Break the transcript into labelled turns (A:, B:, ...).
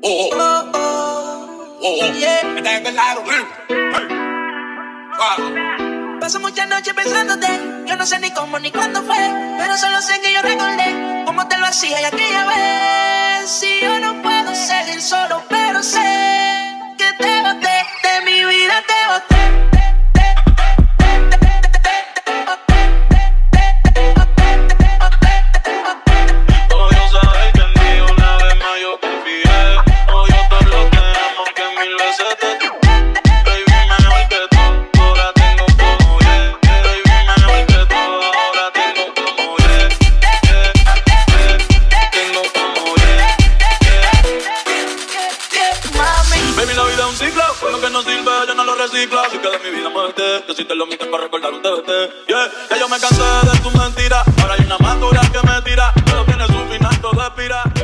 A: Oh, oh, oh, oh, yeah. Esta es verdad,
B: Paso muchas noches pensándote. Yo no sé ni cómo ni cuándo fue, pero solo sé que yo recordé cómo te lo hacía y aquella vez. Si yo no puedo seguir solo, pero sé que te boté, de mi vida te boté.
C: Baby, la vida es un ciclo, lo que no sirve yo no lo reciclo. Así que de mi vida muévete, que si te lo mites para recordar un TBT. Yeah, ya yo me cansé de tu mentira, ahora hay una madura que me tira. Todo tiene su final, todo expira.